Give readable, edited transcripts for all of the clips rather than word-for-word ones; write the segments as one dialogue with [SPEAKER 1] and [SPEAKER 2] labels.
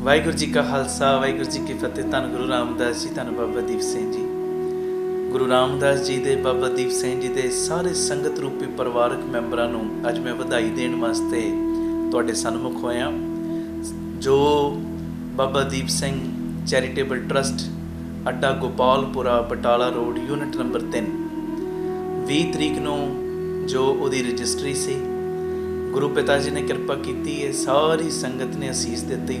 [SPEAKER 1] वाहिगुरू जी का खालसा वाहिगुरू जी की फतेह। धन गुरु रामदास जी, धन बाबा दीप सिंह जी। गुरु रामदास जी दे, बाबा दीप सिंह जी दे सारे संगत रूपी परिवारक मैंबरां नूं अज मैं वधाई देण वास्ते तुहाडे सन्मुख होया। जो Baba Deep Singh charitable trust Adda Gopalpura Batala road unit number 3 20 तरीक नूं जो उहदी रजिस्ट्री सी, गुरु पिता जी ने किरपा की है, सारी संगत ने असीस दी।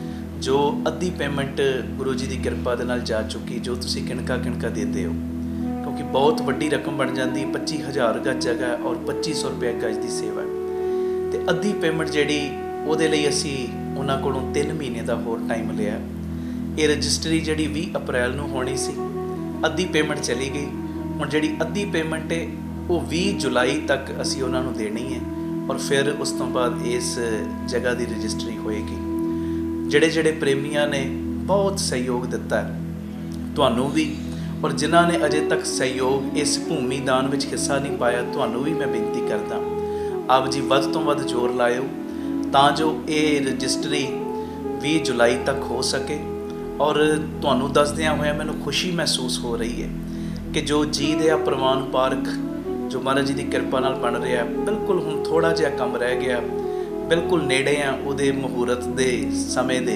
[SPEAKER 1] जो अद्धी पेमेंट गुरु जी की किरपा दे नाल जा चुकी, जो तुसी किणका किणका देते हो, क्योंकि बहुत वड्डी रकम बन जाती। 25,000 गज जगह और 2500 रुपये गज की सेवा है। तो अद्धी पेमेंट जिहड़ी उहदे लई असी उन्हां कोलों 3 महीने का होर टाइम लिया। ये रजिस्ट्री जिहड़ी 20 अप्रैल नूं होनी सी, अद्धी पेमेंट चली गई। हुण जिहड़ी अद्धी पेमेंट है वो 20 जुलाई तक असी उन्हां नूं देनी है और फिर उस तो बाद इस जगह की रजिस्ट्री होएगी। ਜਿਹੜੇ ਜਿਹੜੇ ਪ੍ਰੇਮੀਆਂ ਨੇ ਬਹੁਤ ਸਹਿਯੋਗ ਦਿੱਤਾ ਤੁਹਾਨੂੰ ਵੀ, ਔਰ ਜਿਨ੍ਹਾਂ ਨੇ ਅਜੇ ਤੱਕ ਸਹਿਯੋਗ ਇਸ ਭੂਮੀ ਦਾਨ ਵਿੱਚ ਹਿੱਸਾ ਨਹੀਂ ਪਾਇਆ, ਤੁਹਾਨੂੰ ਵੀ ਮੈਂ ਬੇਨਤੀ ਕਰਦਾ ਆਪ ਜੀ ਵੱਧ ਤੋਂ ਵੱਧ ਜ਼ੋਰ ਲਾਇਓ ਤਾਂ ਜੋ ਇਹ ਰਜਿਸਟਰੀ 20 ਜੁਲਾਈ ਤੱਕ ਹੋ ਸਕੇ। ਔਰ ਤੁਹਾਨੂੰ ਦੱਸਦਿਆਂ ਹੋਇਆ ਮੈਨੂੰ ਖੁਸ਼ੀ ਮਹਿਸੂਸ ਹੋ ਰਹੀ ਹੈ ਕਿ ਜੋ ਜੀ ਦੇ ਆ ਪ੍ਰਵਾਨ ਪਾਰਕ ਜੋ ਮਹਾਰਾਜ ਜੀ ਦੀ ਕਿਰਪਾ ਨਾਲ ਬਣ ਰਿਹਾ, ਬਿਲਕੁਲ ਹੁਣ ਥੋੜ੍ਹਾ ਜਿਹਾ ਕੰਮ ਰਹਿ ਗਿਆ, बिल्कुल नेड़े आ उहदे मुहूर्त दे समय दे।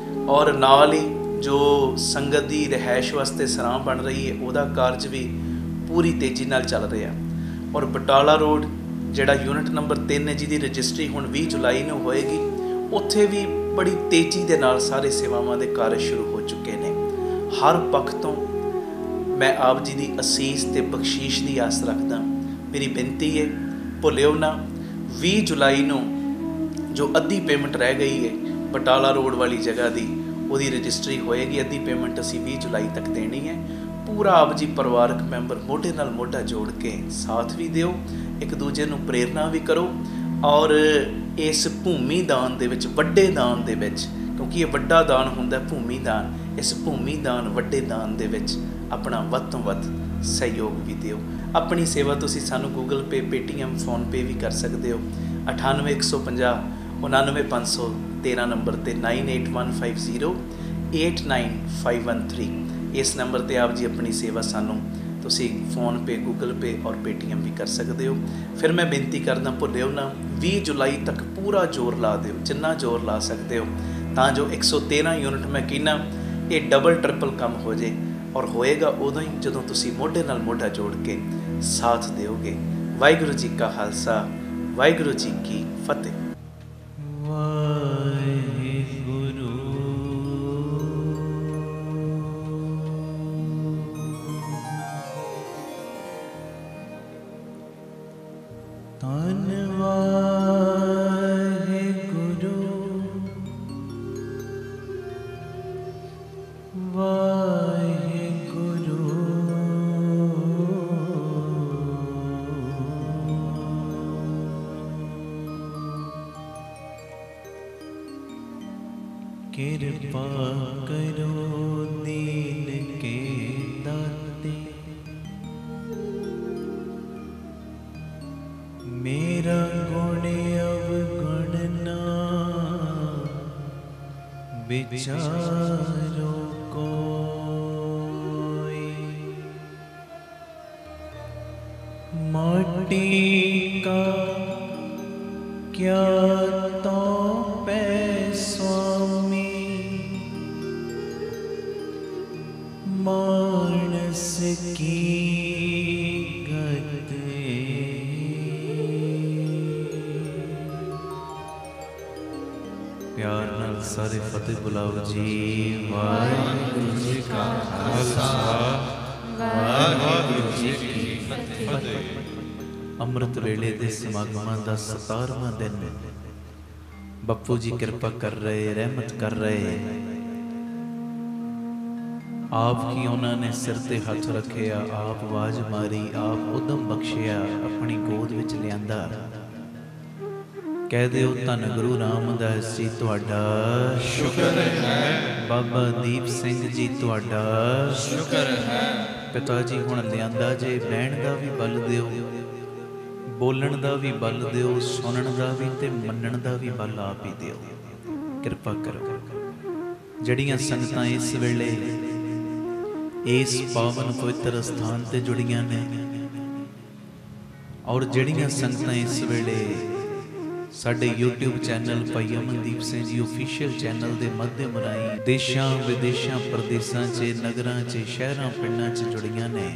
[SPEAKER 1] और नाल ही जो संगत की रिहाइश वास्ते सराह बन रही है, उहदा कारज भी पूरी तेज़ी नाल चल रहा। और बटाला रोड जिहड़ा यूनिट नंबर 3 है, जिहदी रजिस्ट्री हुण 20 जुलाई नूं होएगी, उत्थे भी बड़ी तेज़ी दे नाल सारे सेवावां दे कार्य शुरू हो चुके हैं। हर पक्ष तो मैं आप जी की असीस ते बख्शीश की आस रखदा। मेरी बेनती है भुलिओ ना, 20 जुलाई नूं जो अद्धी पेमेंट रह गई है बटाला रोड वाली जगह की, वही रजिस्ट्री होएगी। अद्धी पेमेंट असी 20 जुलाई तक देनी है। पूरा आप जी परिवारक मैंबर मोढे नाल मोढा जोड़ के साथ भी दिओ, एक दूजे नूं प्रेरणा भी करो। और इस भूमि दान दे विच, वड्डे दान दे विच, क्योंकि ये वड्डा दान हुंदा भूमि दान, इस भूमि दान वड्डे दान दे विच अपना वध तो वध सहयोग भी दिओ। अपनी सेवा तुसीं सानूं गूगल पे, पेटीएम, फोन पे भी कर सकते हो। 98 150 99 513 नंबर ते 98150 89513 इस नंबर ते आप जी अपनी सेवा सानू तुसी फोन पे, गूगल पे और पेटीएम भी कर सकते हो। फिर मैं बेनती करदा भुलिओ ना, 20 जुलाई तक पूरा जोर ला दिओ, जिन्ना जोर ला सकते हो, तां जो 113 यूनिट मैं कहना ये डबल ट्रिपल कम हो जाए। और होएगा उदों ही जदों तुसी मोढे नाल मोढा जोड़ के साथ दिओगे। वाहिगुरू जी का खालसा, वाहिगुरू जी की फतेह।
[SPEAKER 2] कृपा करो दीन के दाते, मेरा गुण अवगुण ना विचारो कोई। माटी का क्या तो मानस की गत प्यार नाल सारे फतेह बुलाओ जी। वाहिगुरू जी का खालसा, वाहिगुरू जी की फतेह। अमृत वेले दे समागमां दा 17वां दिन बप्पू जी कृपा कर रहे, रहमत कर रहे। आप ही उन्होंने सिर ते हथ रखे, आप आवाज मारी, आप उदम बख्शिया, अपनी गोद विच लियांदा। कह दिओ धन गुरु रामदास जी तुहाडा शुक्र है, बाबा दीप सिंह जी तुहाडा शुक्र है। पिता जी हुण लियांदा जे, बहन दा भी बल दिओ, बोलण दा भी बल दिओ, सुनण दा भी ते मनण दा भी बल आप ही दिओ। कृपा करो। जड़ियां संगतां इस वेले इस पावन पवित्र स्थान ते जुड़ियां ने और जड़ियां संगतां इस वेले साडे YouTube चैनल भाई अमनदीप सिंह जी ऑफिशियल चैनल के माध्यम राही देशां विदेशां प्रदेशां च नगरां च शहरां पिंडां च जुड़ियां ने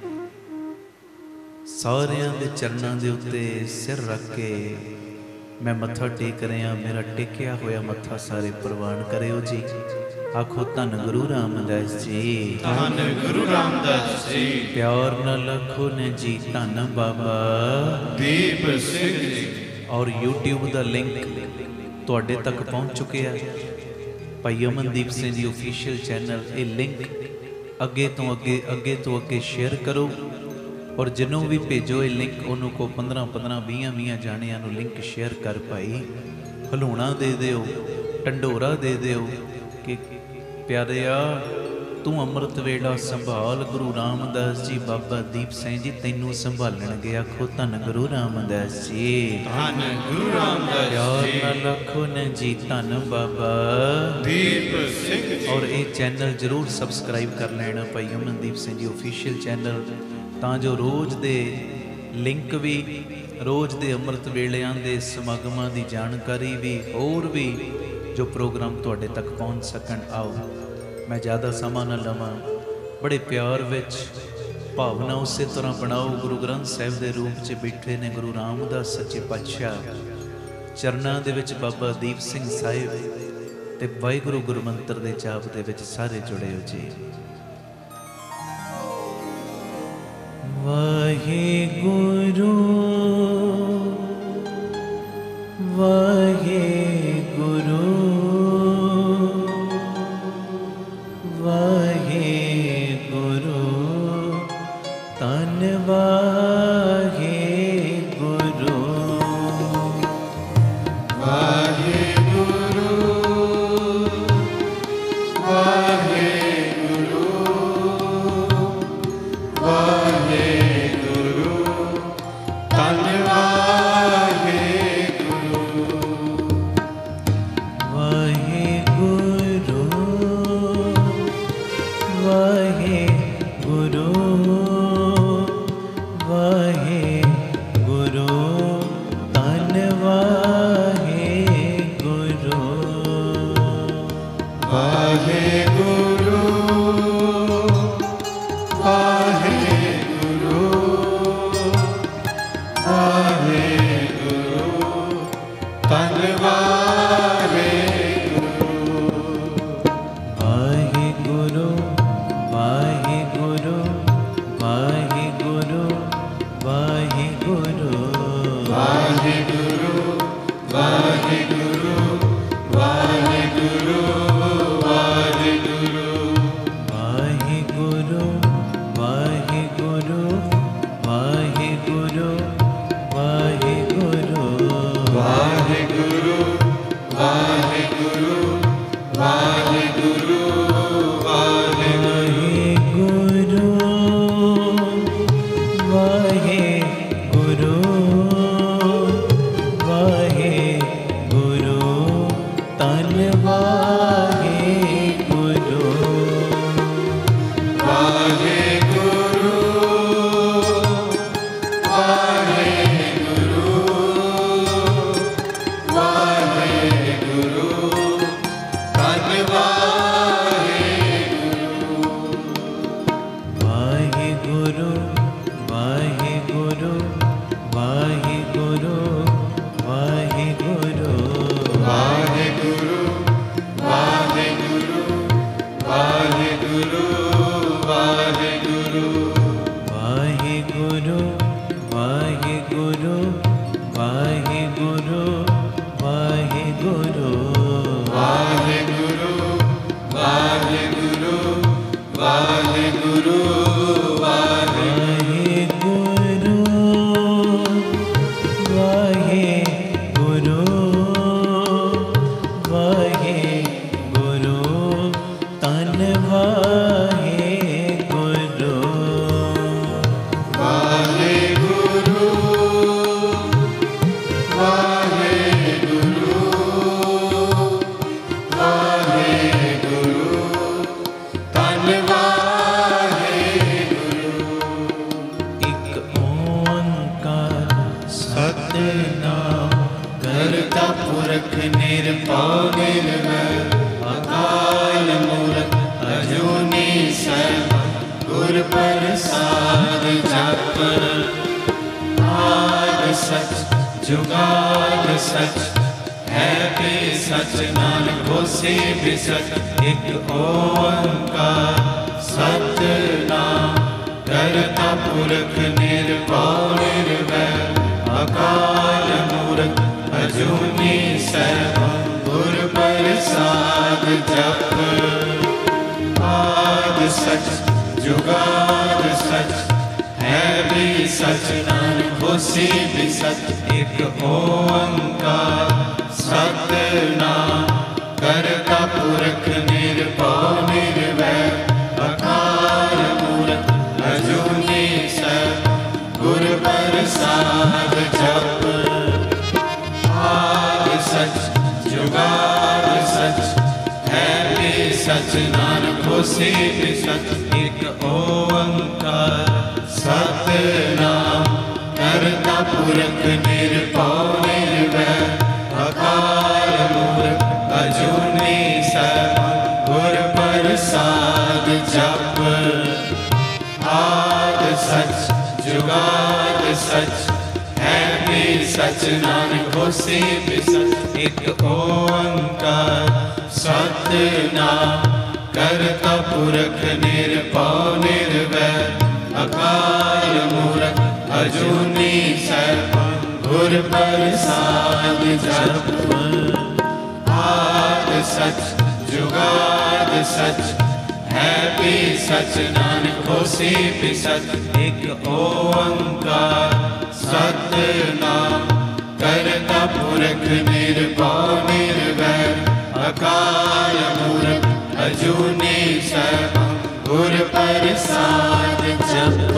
[SPEAKER 2] सारियां दे चरनां दे उत्ते सिर रख के मैं मत्था टेक रहा। मेरा टेकिया होया मत्था सारे प्रवान करियो जी। आखो धन गुरु रामदास जी,
[SPEAKER 1] धन गुरु रामदास जी।
[SPEAKER 2] प्यार नाल आखो ने जी धन बाबा
[SPEAKER 1] दीप सिंह जी।
[SPEAKER 2] और YouTube का लिंक तुहाडे तक पहुँच चुके हैं। भाई अमनदीप सिंह जी ऑफिशियल चैनल ये लिंक अगे तो अगे शेयर करो और जिन्हों भी भेजो ये लिंक उन्होंने को 15-15 20 जानिया लिंक शेयर कर पाई। हलूणा दे दिओ, ढंडोरा दे दिओ कि प्यारिया तू अमृत वेला संभाल, गुरु रामदास जी बाबा दीप सिंह जी तेनू संभालणगे। आखो धन गुरु रामदास जी,
[SPEAKER 1] धन गुरु रामदास जी।
[SPEAKER 2] प्यार नाल आखो ने जी धन बाबा
[SPEAKER 1] दीप सिंह जी।
[SPEAKER 2] और ये चैनल जरूर सबसक्राइब कर लेना भाई अमनदीप सिंह जी ऑफिशियल चैनल, तां जो रोज़ दे लिंक भी रोज़ दे अमृत वेलियां दे समागमां दी जानकारी भी होर भी जो प्रोग्राम तुहाडे तक पहुँच सकन। आओ मैं ज़्यादा समा न लवां, बड़े प्यार विच भावना उस तरह बनाओ। गुरु ग्रंथ साहिब के रूप च बैठे ने गुरु रामदास सच्चे पातशाह, चरनां दे विच बाबा दीप सिंह साहिब ते वाहिगुरू गुरमंत्र दे जाप दे विच सारे जुड़े हो जी। वाहिगुरू वाहिगुरू वाहिगुरू तन वाहिगुरू
[SPEAKER 1] वाहिगुरू वाहिगुरू वाहिगुरू तन वाहिगुरू
[SPEAKER 2] वाहिगुरू वाहिगुरू वाहिगुरू तन वाहिगुरू
[SPEAKER 1] वाहिगुरू वाहिगुरू वाहिगुरू तन वाहिगुरू
[SPEAKER 2] वाहिगुरू वाहिगुरू वाहिगुरू वाहिगुरू
[SPEAKER 1] वाहिगुरू वाहिगुरू वाहिगुरू
[SPEAKER 2] वाहिगुरू वाहिगुरू वाहिगुरू वाहिगुरू
[SPEAKER 1] वाहिगुरू वाहिगुरू वाहिगुरू
[SPEAKER 2] वाहिगुरू वाहिगुरू वाहिगुरू तन वाहिगुरू
[SPEAKER 1] वाहिगुरू वाहिगुरू वाहिगुरू तन
[SPEAKER 2] वाहिगुरू वाहिगुरू वाहिगुरू वाहिगुरू
[SPEAKER 1] वाहिगुरू वाहिगुरू वाहिगुरू वाहिगुरू
[SPEAKER 2] वाहिगुरू वाहिगुरू वाहिगुरू वाहिगुरू
[SPEAKER 1] वाहिगुरू
[SPEAKER 2] जुगाद सच है भी सच, नानक होसी भी सच। एक ओंकार सतनाम करता पुरख निर्भव निर्वैर, अकाल मूरत अजूनी सैभं गुर प्रसाद जप। आद सच जुगाद सच है भी सच, नानक होसी भी सच। एक ओंकार सतनाम करता पुरख निर्भव निर्वैर, अकाल मूरत अजूनी सैभं गुर प्रसाद जप। आद सच जुगाद सच है भी सच, नानक होसी भी सच। एक ओंकार सतनाम करता पुरख निर्भव निर्वैर, अकाल मूरत अजूनी सैभं गुर प्रसाद जप। आद सच जुगाद सच है भी सच, नानक होसी भी सच। एक ओंकार सतनाम करता पुरख निर्भव निर्वैर, अकाल मूरत अजूनी सैभं गुर प्रसाद जप। आद सच जुगाद सच है भी सच, नानक होसी भी सच। एक ओंकार सतनाम करता पुरख निर्भव निर्वैर, अकाल मूरत अजूनी सैभं गुर प्रसाद जप।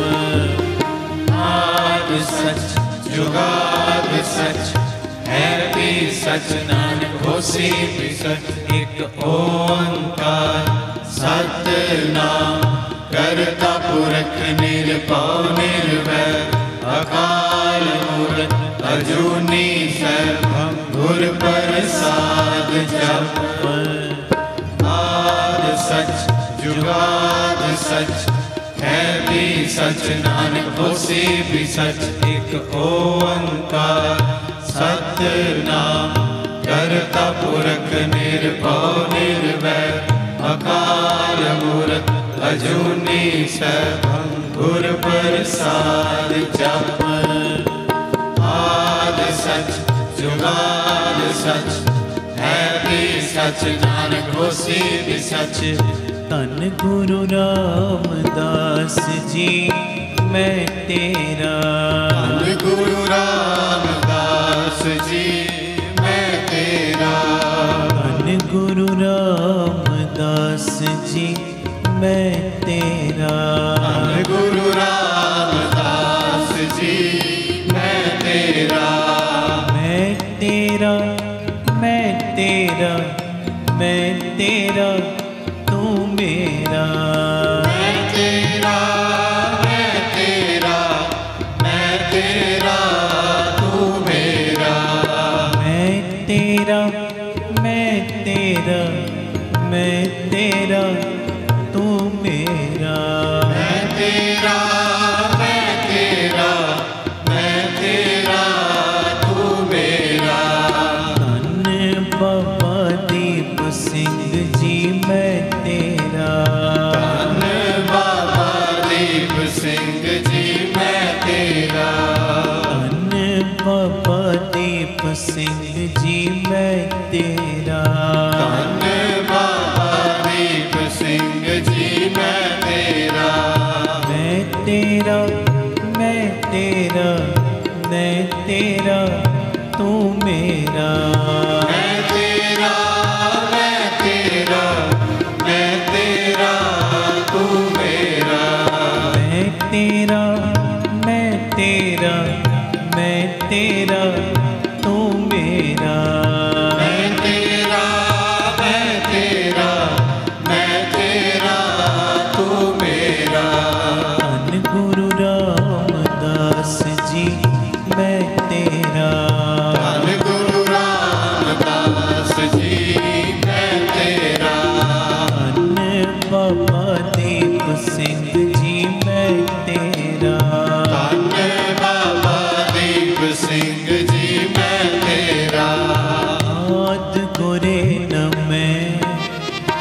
[SPEAKER 2] आद सच जुगाद सच है भी सच, नानक होसी भी सच। एक ओंकार सतनाम करता पुरख निर्भव निर्वैर, अकाल मूरत अजूनी सैभं गुर प्रसाद जप। आद सच जुगाद सच है भी सच, नानक होसी भी सच। एक ओंकार सतनाम करता पुरख निर्भव निर्वैर, अकाल मूरत अजूनी सैभं गुर प्रसाद जप। आद सच जुगाद सच है भी सच, नानक होसी भी सच। धन गुरु रामदास जी मैं तेरा,
[SPEAKER 3] धन गुरु रामदास जी मैं तेरा,
[SPEAKER 2] धन गुरु रामदास जी मैं तेरा,
[SPEAKER 3] धन गुरु रामदास जी मैं तेरा,
[SPEAKER 2] मैं तेरा मैं तेरा मैं तेरा तू मेरा,
[SPEAKER 3] मैं तेरा मैं तेरा मैं तेरा तू मेरा,
[SPEAKER 2] मैं तेरा मैं तेरा मैं तेरा तू मेरा,
[SPEAKER 3] मैं तेरा मैं तेरा मैं तेरा तू मेरा।
[SPEAKER 2] धन बाबा दीप सिंह जी मैं तेरा,
[SPEAKER 3] धन बाबा दीप सिंह जी मैं तेरा,
[SPEAKER 2] धन बाबा दीप सिंह जी मैं तेरा,
[SPEAKER 3] धन बाबा दीप सिंह जी मैं तेरा,
[SPEAKER 2] मैं तेरा मैं तेरा मैं तेरा तू मेरा,
[SPEAKER 3] मैं तेरा मैं तेरा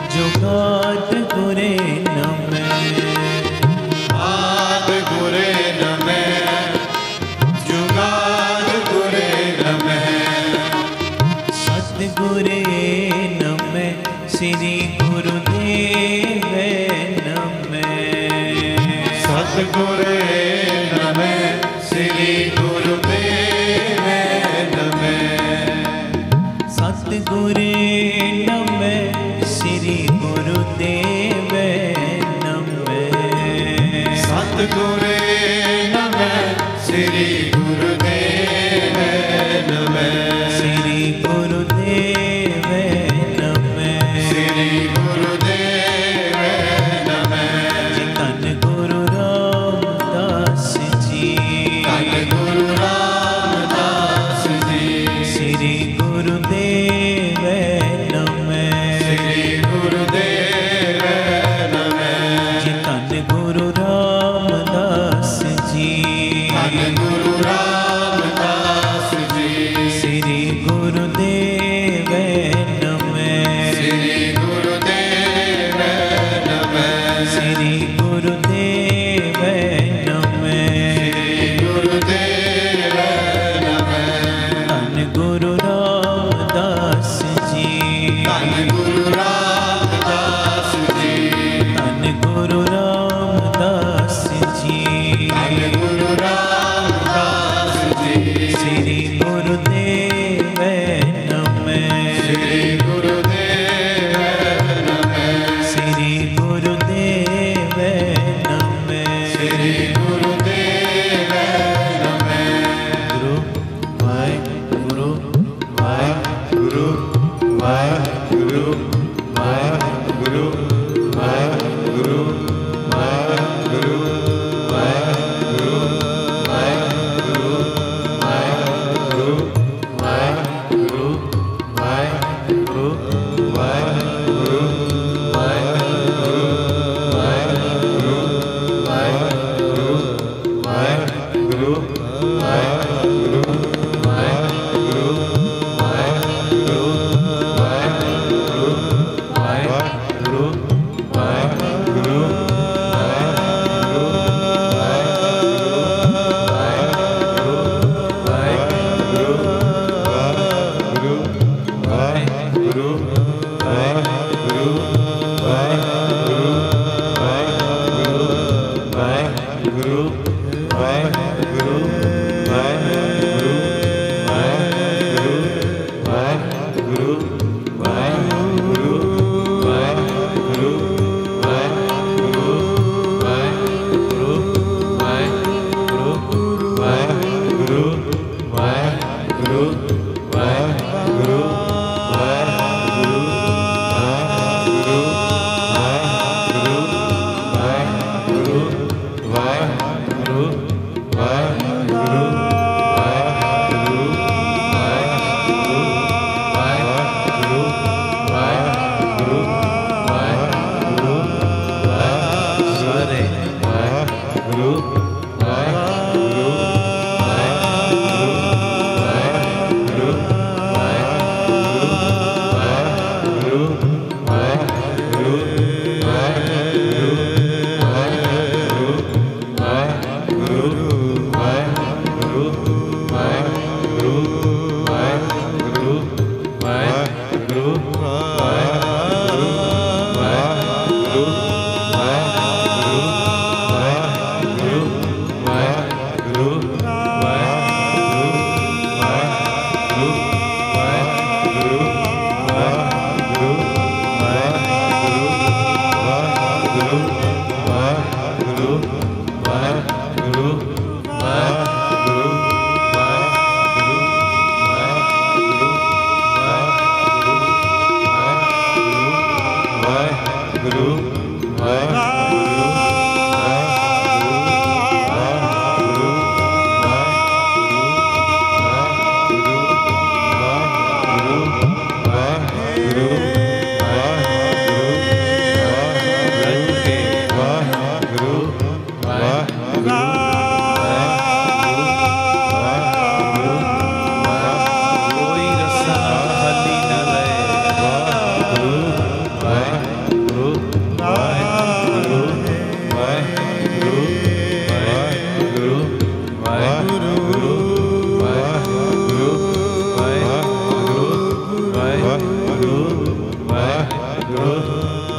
[SPEAKER 2] जुगाद गुरे नमः
[SPEAKER 3] आद गुरे नमः जुगाद गुरे नमः
[SPEAKER 2] सतगुरे नमः श्री गुरुदेव नमः
[SPEAKER 3] सतगुरे नमः श्री गुरुदेव नमः
[SPEAKER 2] सतगुरे नमः श्री गुरुदेव नमः
[SPEAKER 3] सतगुरे नमः श्री गुरुदेव नमः
[SPEAKER 2] श्री गुरुदेव नमः
[SPEAKER 3] श्री गुरुदेव नमः
[SPEAKER 2] जी धन गुरु रामदास जी
[SPEAKER 3] धन गुरु रामदास जी
[SPEAKER 2] श्री गुरुदेव नमः
[SPEAKER 3] श्री गुरुदेव नमः
[SPEAKER 2] जी धन गुरु रामदास जी
[SPEAKER 3] धन गुरु रामदास जी
[SPEAKER 2] श्री गुरुदेव नमः
[SPEAKER 3] श्री गुरुदेव नमः
[SPEAKER 2] श्री गुरुदेव नमः
[SPEAKER 3] श्री गुरुदेव नमः
[SPEAKER 2] धन गुरु रामदास जी
[SPEAKER 3] धन गुरु रामदास जी
[SPEAKER 2] धन गुरु रामदास जी
[SPEAKER 3] धन गुरु रामदास जी
[SPEAKER 2] श्री गुरुदेव नमः
[SPEAKER 3] श्री गुरुदेव नमः
[SPEAKER 2] श्री गुरुदेव नमः
[SPEAKER 3] श्री गुरुदेव नमः
[SPEAKER 2] गुरु वाहिगुरु
[SPEAKER 3] गुरु वाहिगुरु वाहिगुरु वाहिगुरु वाहिगुरु वाहिगुरु वाहिगुरु वाहिगुरु वाहिगुरु वाहिगुरु वाहिगुरु वाहिगुरु वाहिगुरु वाहिगुरु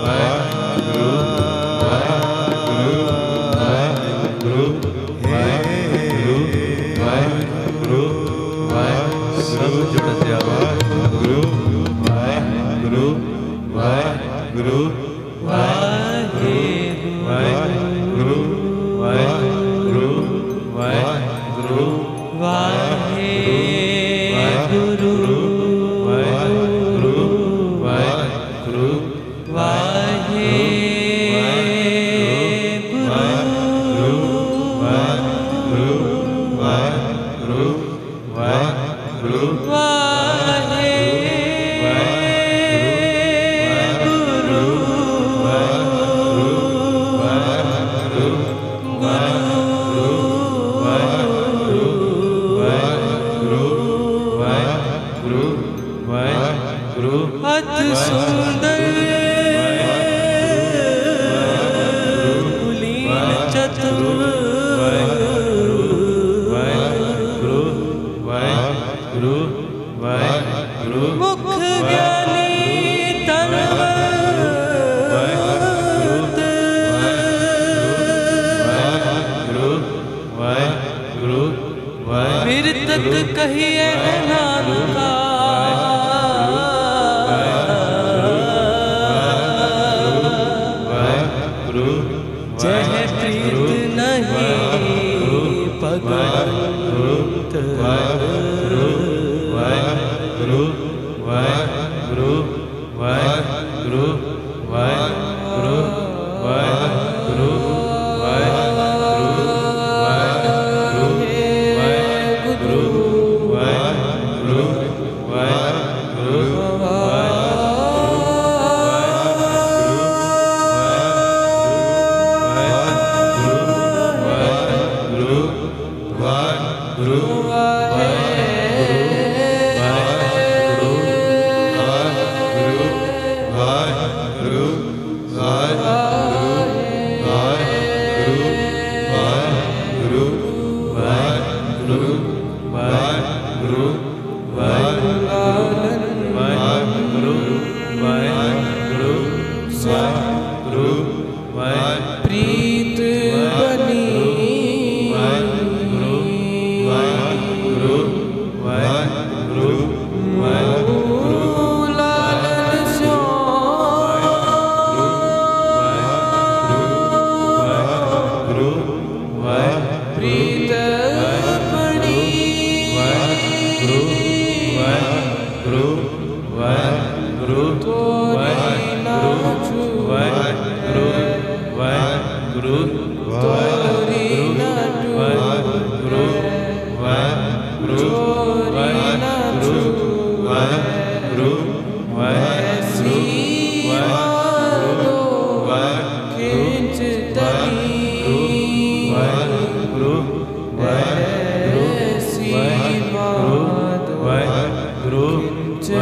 [SPEAKER 3] ਵਾਹਿਗੁਰੂ ਵਾਹਿਗੁਰੂ ਵਾਹਿਗੁਰੂ ਵਾਹਿਗੁਰੂ ਵਾਹਿਗੁਰੂ ਵਾਹਿਗੁਰੂ
[SPEAKER 2] ਸਭ ਜੁੜ ਜਾਵਾ
[SPEAKER 3] ਵਾਹਿਗੁਰੂ ਵਾਹਿਗੁਰੂ ਵਾਹਿਗੁਰੂ ਵਾਹਿਗੁਰੂ ਵਾਹਿਗੁਰੂ ਵਾਹਿਗੁਰੂ ਵਾਹਿਗੁਰੂ
[SPEAKER 2] ਵਾਹਿਗੁਰੂ
[SPEAKER 3] ਵਾਹਿਗੁਰੂ ਵਾਹਿਗੁਰੂ
[SPEAKER 2] ਅਤ ਸੁੰਦਰ ਕੁਲੀਨ ਚਤੁਰ ਮੁਖ ਗਿਆਨੀ ਤਨਵੰਤ ਮਿਰਤਕ ਕਹੀਏ ਨਾਨਕਾ ਜਹ ਪ੍ਰੀਤ ਨਹੀਂ ਭਗਵੰਤ ਪ੍ਰੀਤ ਬਨੀ ਲਾਲਨ ਸਿਓ ਪ੍ਰੀਤ ਬਣੀ ਤੋਰੀ ਨਾਚੂ ਤੋਰੀ ਨਾਚੂ ਤੋਰੀ ਨਾਚੂ ਐਸੀ ਮਾਰੋ ਖਿੰਚ ਤਰੀ ਐਸੀ ਮਾਰੋ ਖਿੰਚ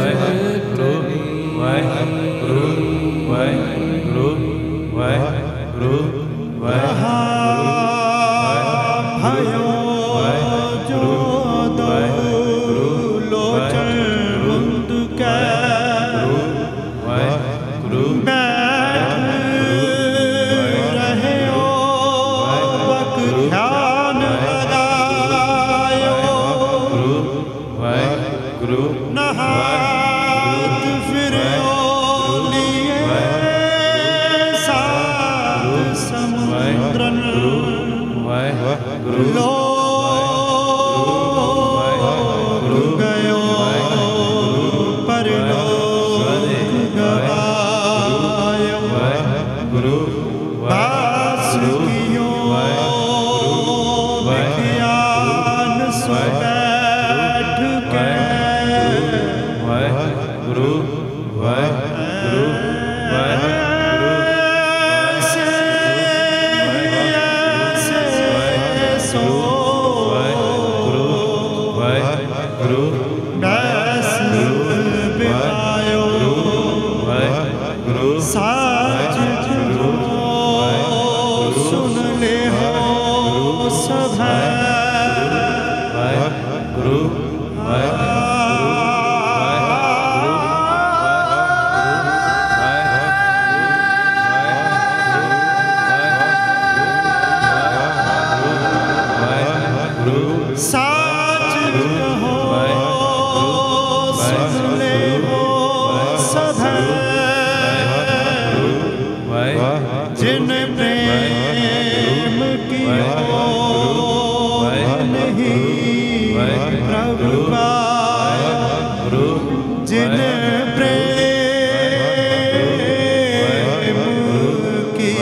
[SPEAKER 4] जिन प्रेम की नहीं प्रभु जिन प्रेम की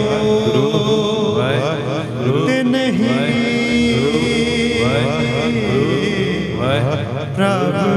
[SPEAKER 4] नहीं प्रभु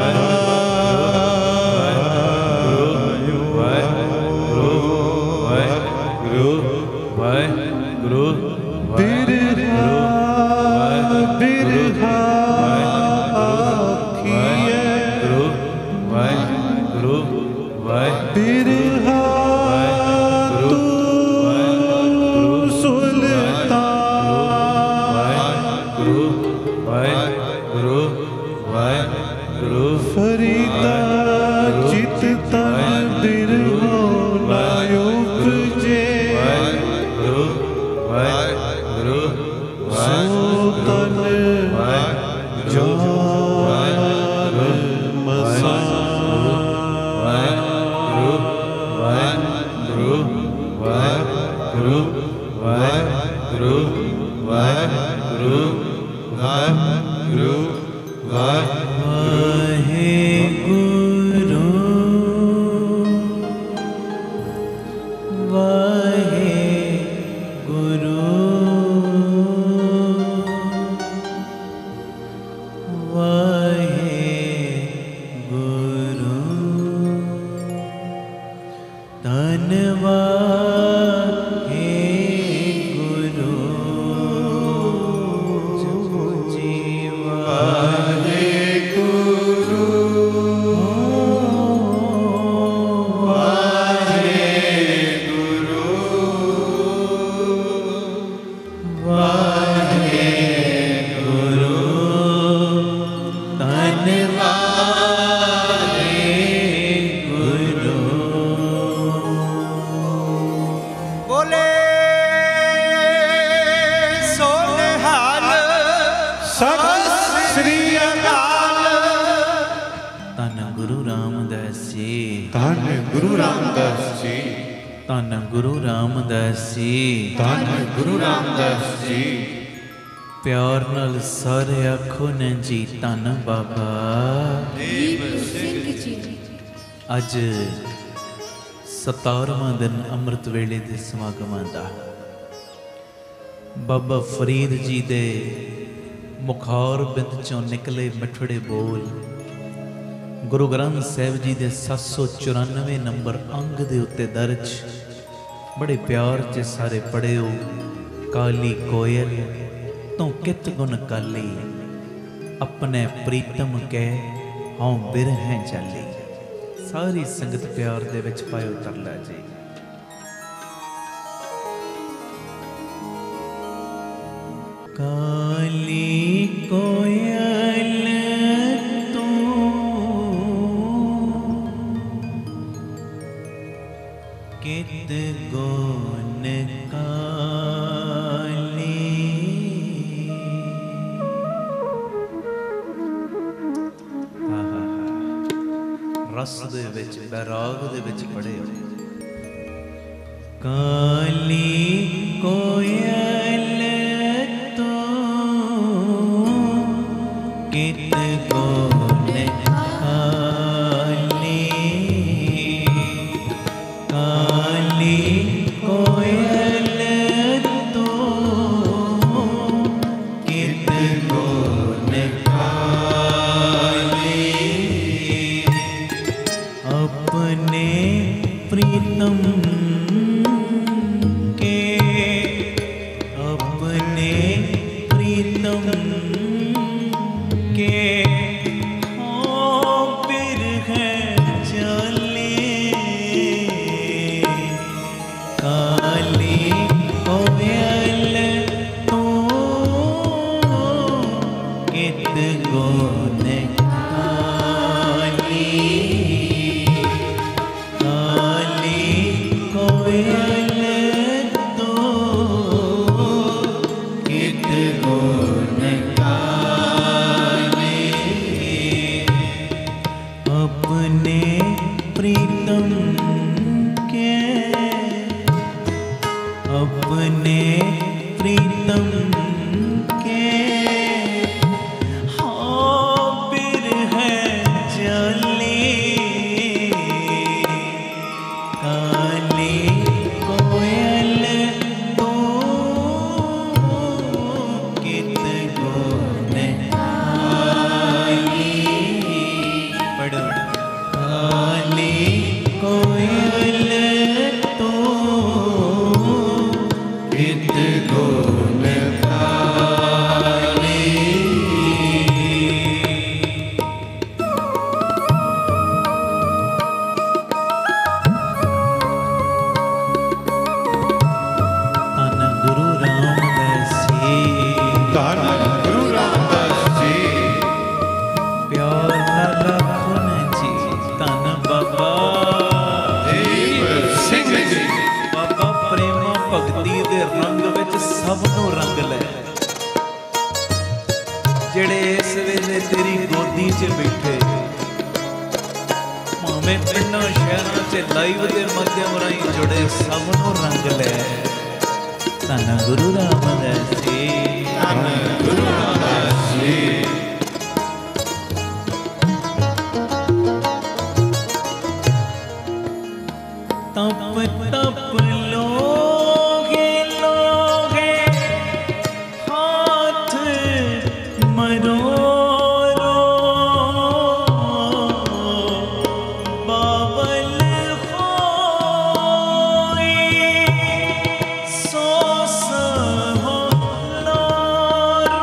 [SPEAKER 2] प्यार नाल सारे आखो ने जी धन बाबा
[SPEAKER 5] दीप सिंह जी।
[SPEAKER 2] अज 17वां दिन अमृत वेले दे समागमां दा बाबा फरीद जी दे मुखार बिंद चों निकले मिठड़े बोल गुरु ग्रंथ साहिब जी दे 794 नंबर अंग दे उत्ते दर्ज बड़े प्यार च सारे पढ़ियो। काली कोयल तो कित गुण काली अपने प्रीतम के हाँ बिरह चाली। सारी संगत प्यार दे विच पायो तरला जी। काली कोयल तू कित गुण रस दे विच बैराग दे विच पढ़े काली कोयल तो कित गुण काली काली कोयल तो कित गुण अपने प्रीतम के अपने प्रीतम के बिरह चले काली कोयल तो कित गुण काली काली कोयल अपने प्रीतम के हाँ बिरह जले काले कोयल तू कित गुण आई पढ़ो काले कोयल तू कित गुण आई। ਧੰਨ ਗੁਰੂ ਰਾਮਦਾਸ ਜੀ
[SPEAKER 4] ਧੰਨ ਗੁਰੂ ਰਾਮਦਾਸ ਜੀ
[SPEAKER 2] ਪਿਆਰ ਨਾਲ ਲਖਨ ਜੀ ਧੰਨ ਬਾਬਾ
[SPEAKER 4] ਦੀਪ ਸਿੰਘ ਜੀ
[SPEAKER 2] ਬਾਬਾ ਪ੍ਰੇਮਾ ਭਗਤੀ ਦੇ ਰੰਗ ਵਿੱਚ ਸਭ ਨੂੰ ਰੰਗ ਲੈ ਜਿਹੜੇ ਇਸ ਵੇਲੇ ਤੇਰੀ ਗੋਦੀ 'ਚ ਬੈਠੇ ਭਾਵੇਂ ਪਿੰਡਾਂ ਸ਼ਹਿਰਾਂ 'ਚ ਲਾਈਵ ਦੇ ਮਾਧਿਅਮ ਰਾਹੀਂ ਜੁੜੇ ਸਭ ਨੂੰ ਰੰਗ ਲੈ। ਧੰਨ ਗੁਰੂ ਰਾਮਦਾਸ ਜੀ
[SPEAKER 4] ਧੰਨ ਗੁਰੂ ਰਾਮਦਾਸ ਜੀ
[SPEAKER 2] ਤਪ ਤਪ ਲੋਗੇ ਲੋਗੇ ਹਾਥ ਮਰੋਰੋ ਬਾਬਲ ਹੋਈ ਸੋ ਸਹੋ ਲੋਰੋ।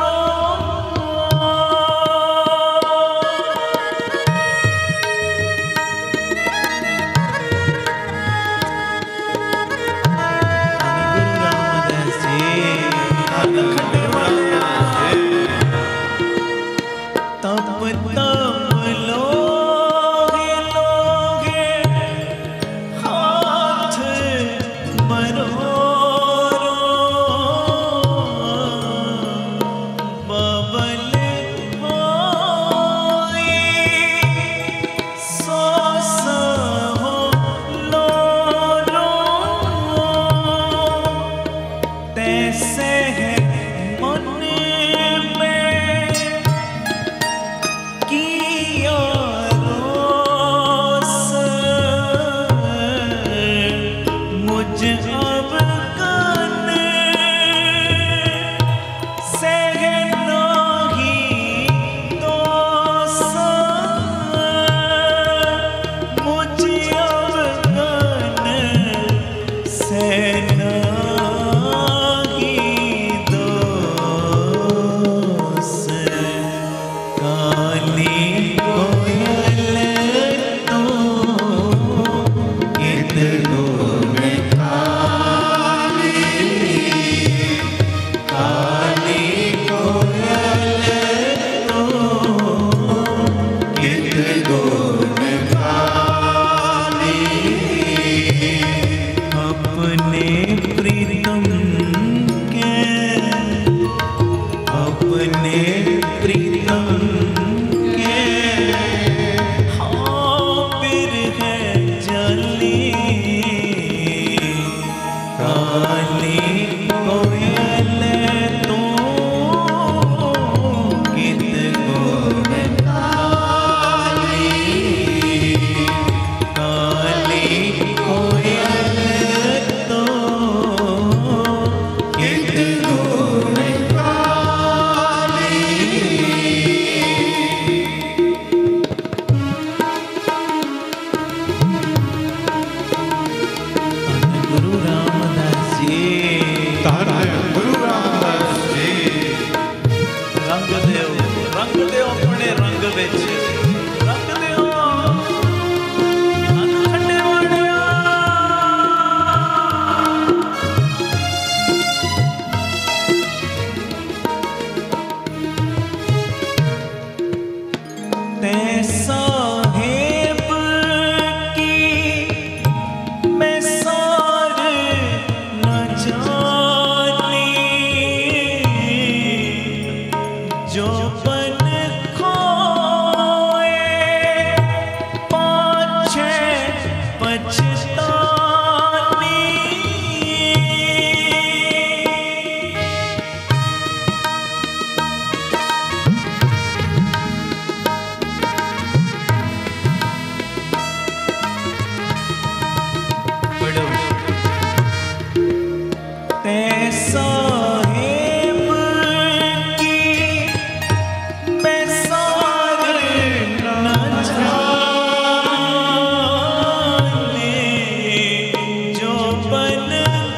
[SPEAKER 2] बन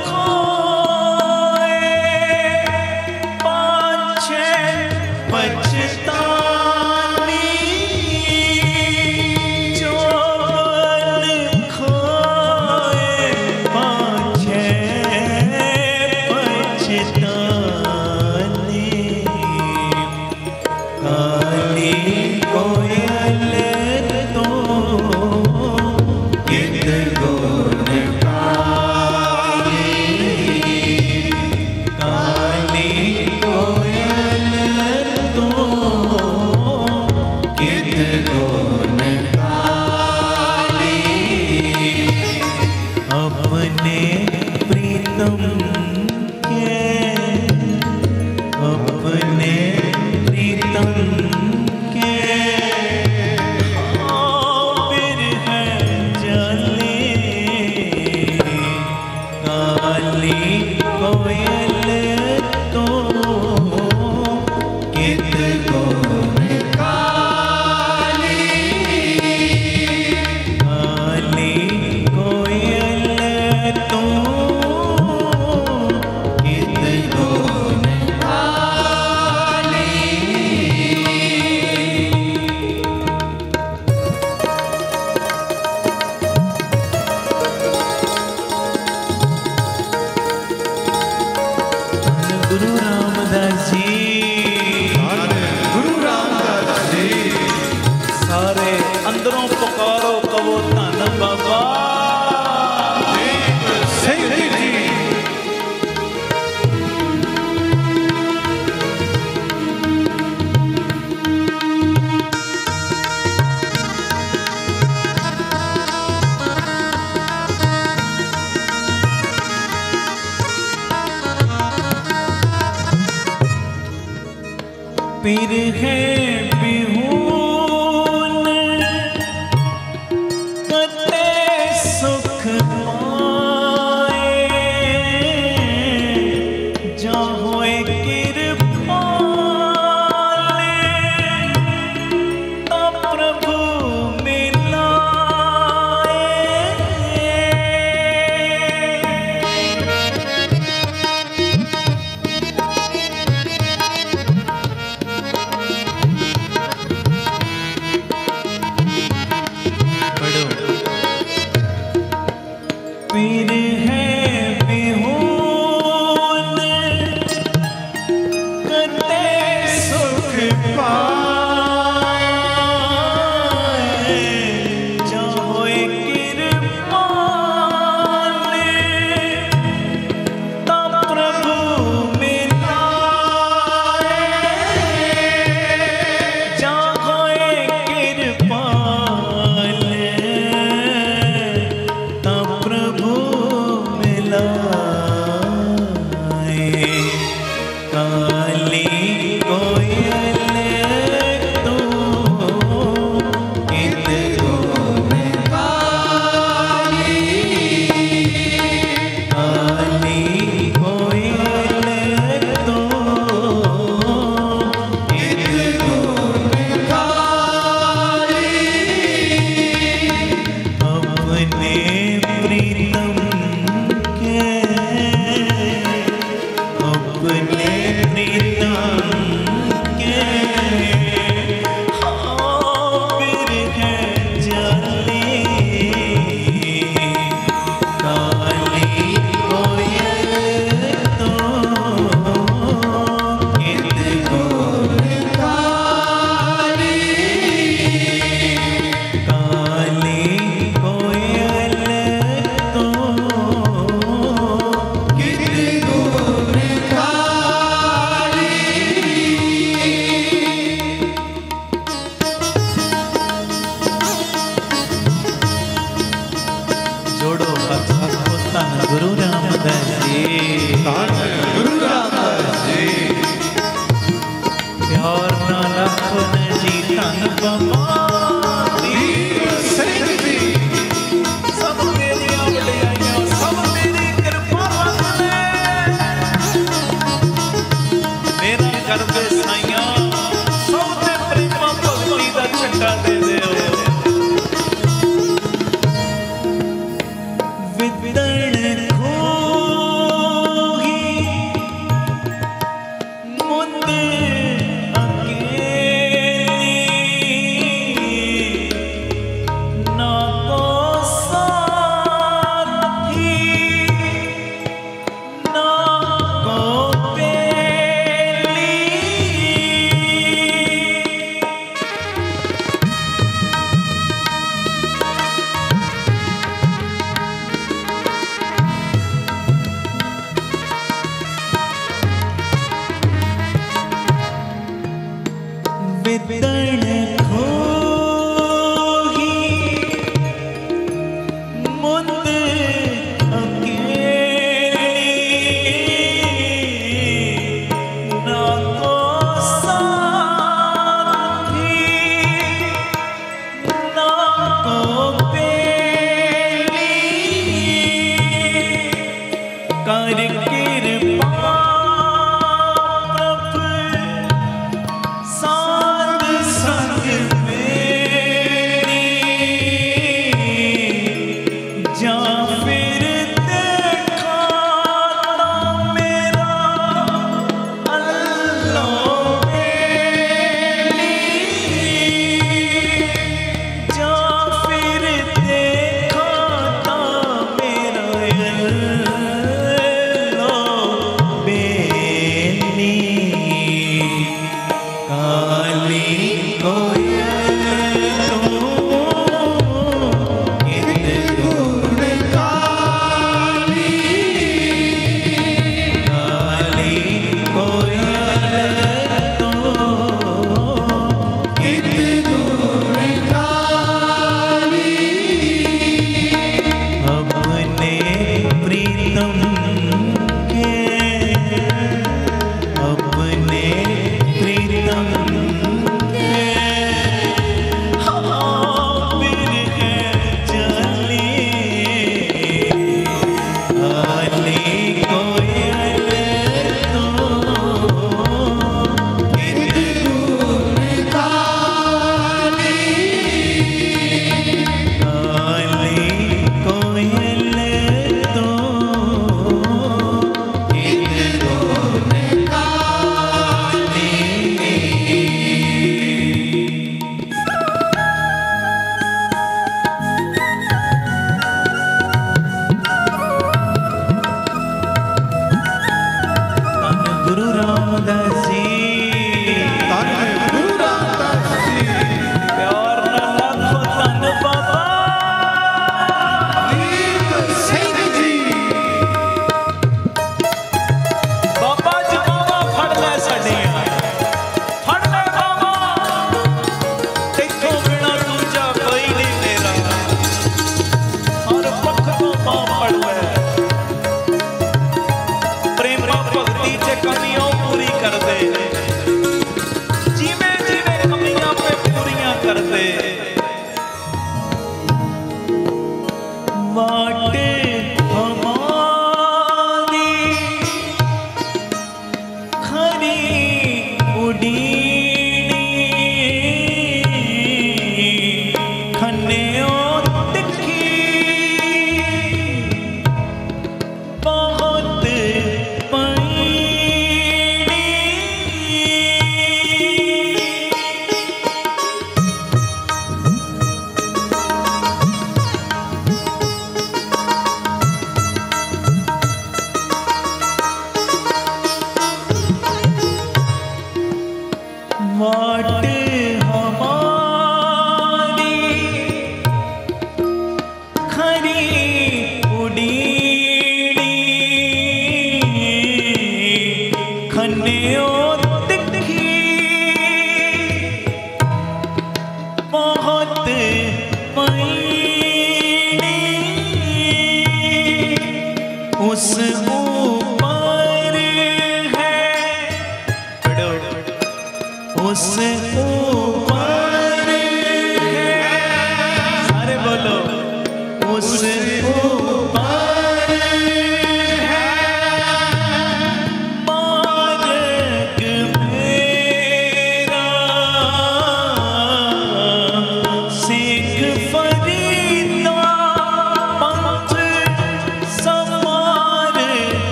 [SPEAKER 2] खोए पाछे पछतानी, जो बन खोए पाछे पछतानी। काली कोयल तो कित गुण काली, काली कोयल तो कित गुण काली। अपने प्रीतम के, अपने प्रीतम के बिरह जले। काली कोयल तो कित गुण काली, काली कोयल तो कित गुण काली। गुरु रामदास जी,
[SPEAKER 4] गुरु रामदास जी,
[SPEAKER 2] सारे अंदरों पुकारो कवो धन बाबा
[SPEAKER 4] दीप सिंह जी।
[SPEAKER 2] पीर है बिहून कते सुख पाए, जो होए कृपाल तो प्रभु पीर है बिहून कते सुख पाए, जो होए कृपाल तो प्रभु मिलाए, जो होए कृपाल तो प्रभु मिलाए। काली कोयल तो कित गुण काली, काली कोयल तो कित गुण काली। अपने प्रीतम के, अपने प्रीतम के बिरह जले। काली कोयल तो कित गुण काली, काली कोयल तो कित गुण काली। जोड़ो हथ धन गुरु रामदास जी,
[SPEAKER 4] गुरु रामदास जी,
[SPEAKER 2] प्यार ना लखन जी धन बाबा
[SPEAKER 4] दीप सिंह जी।
[SPEAKER 2] सब मेरी वड्याइयां, सब मेरी कृपा ने मेरा कर दे साइयां, सब ते प्रेमा भगती दा छट्टा दे दिओ। विदण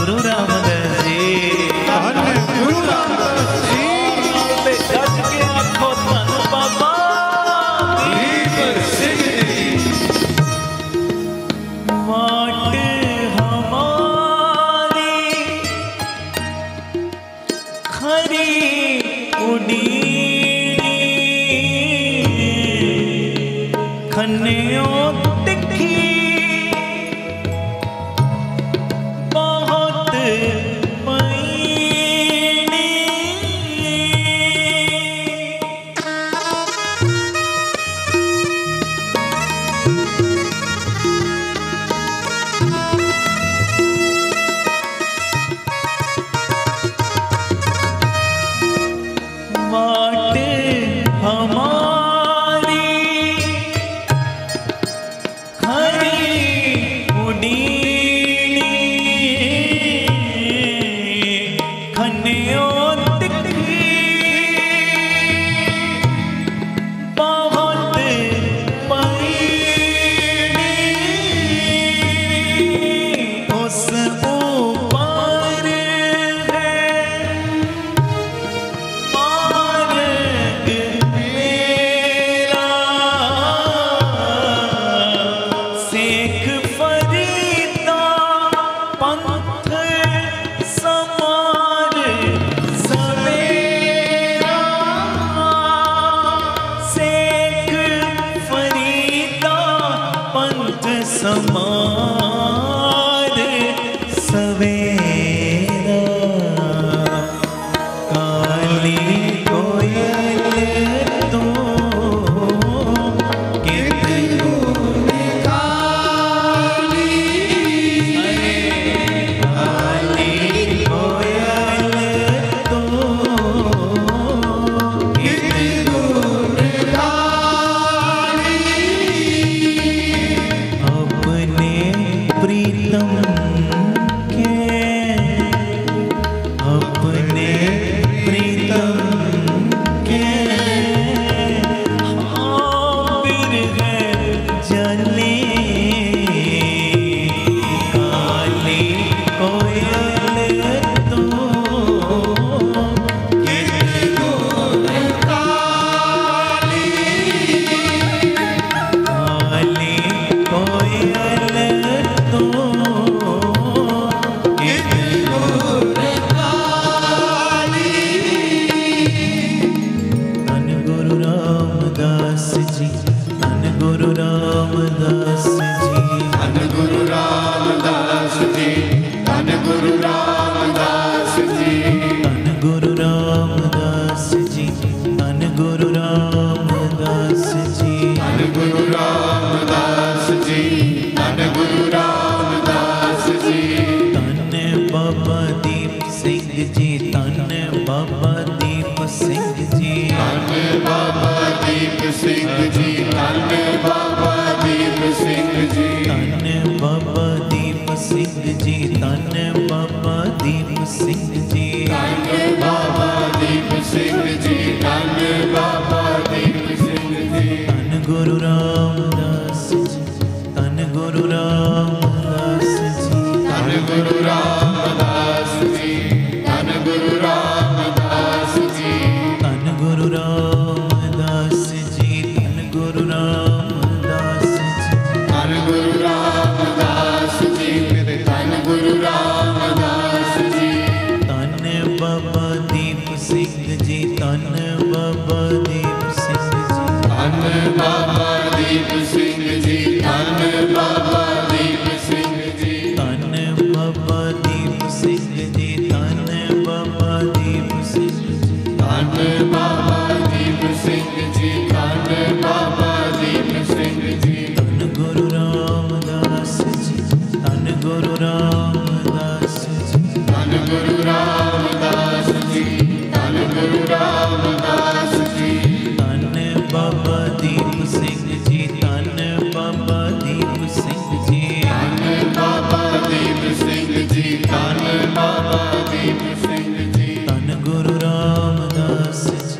[SPEAKER 2] गुरु रामदास जी,
[SPEAKER 4] धन गुरु रामदास जी।
[SPEAKER 2] ते गज के आखो धन बाबा
[SPEAKER 4] दीप सिंह जी।
[SPEAKER 2] वाट हमारी खरी उडीनी खन्यो तिखी बहुत पैनी। वाट हमारी खरी उडीनी खन्यो तिखी बहुत पैनी। उस ऊपर है मार्ग मेरा, शेख फरीदा पंथ समार सवेरा। शेख फरीदा पंथ समार सवेरा। काली कोयल तो कितनों ने काली, काली कोयल तो कितनों ने काली। अपने प्रीतम के, अपने प्रीतम के हाबिर है जले। काली कोयल तो कितनों ने काली, काली कोयल तो कितनों ने काली। धन गुरु रामदास जी, धन गुरु रामदास जी,
[SPEAKER 4] धन गुरु रामदास जी। धन गुरु रामदास जी।
[SPEAKER 2] धन गुरु रामदास जी, धन गुरु रामदास जी।
[SPEAKER 4] धन गुरु रामदास जी। धन गुरु रामदास जी।
[SPEAKER 2] धन बाबा दीप सिंह जी, धन बाबा दीप सिंह जी।
[SPEAKER 4] धन बाबा दीप सिंह जी। धन बाबा दीप सिंह जी।
[SPEAKER 2] धन बाबा दीप सिंह जी, धन बाबा दीप सिंह जी।
[SPEAKER 4] धन बाबा दीप सिंह जी। धन बाबा दीप सिंह जी।
[SPEAKER 2] धन गुरु रामदास जी, धन गुरु रामदास जी।
[SPEAKER 4] धन गुरु रामदास जी। धन गुरु रामदास जी।
[SPEAKER 2] धन गुरु रामदास जी, धन गुरु रामदास जी।
[SPEAKER 4] धन गुरु रामदास जी। धन गुरु रामदास जी।
[SPEAKER 2] धन बाबा दीप सिंह जी, धन बाबा दीप सिंह जी।
[SPEAKER 4] धन बाबा दीप सिंह जी। धन बाबा दीप सिंह जी।
[SPEAKER 2] धन बाबा दीप सिंह जी, धन बाबा दीप सिंह जी।
[SPEAKER 4] धन बाबा दीप सिंह जी। धन बाबा दीप सिंह जी।
[SPEAKER 2] धन गुरु रामदास जी, धन गुरु रामदास जी।
[SPEAKER 4] धन गुरु रामदास जी। धन गुरु रामदास जी।
[SPEAKER 2] धन बाबा दीप सिंह जी, धन बाबा दीप सिंह जी।
[SPEAKER 4] धन बाबा दीप सिंह जी। धन बाबा दीप सिंह जी।
[SPEAKER 2] धन गुरु रामदास जी,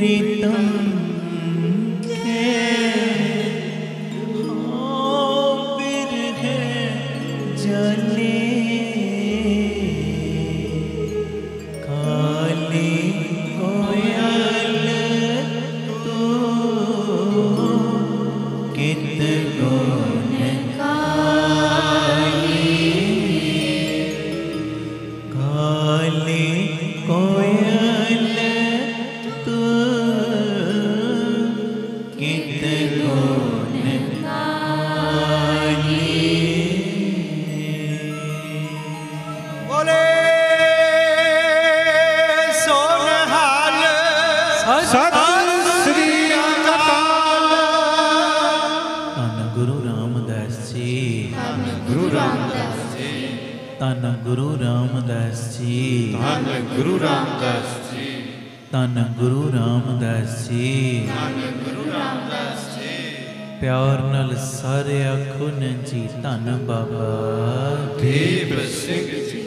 [SPEAKER 2] प्रीतम के बिरहे जाने काली कोयल तू कित गुण काली कोयल तू कित गुण
[SPEAKER 3] बोले सोनहाल सत श्री अकाल।
[SPEAKER 2] धन गुरु रामदास जी,
[SPEAKER 3] गुरु रामदास जी,
[SPEAKER 2] धन गुरु रामदास जी,
[SPEAKER 3] धन गुरु रामदास जी,
[SPEAKER 2] धन गुरु रामदास जी। प्यार नाल सारे आखो न जी धन बाबा
[SPEAKER 3] दीप सिंह जी।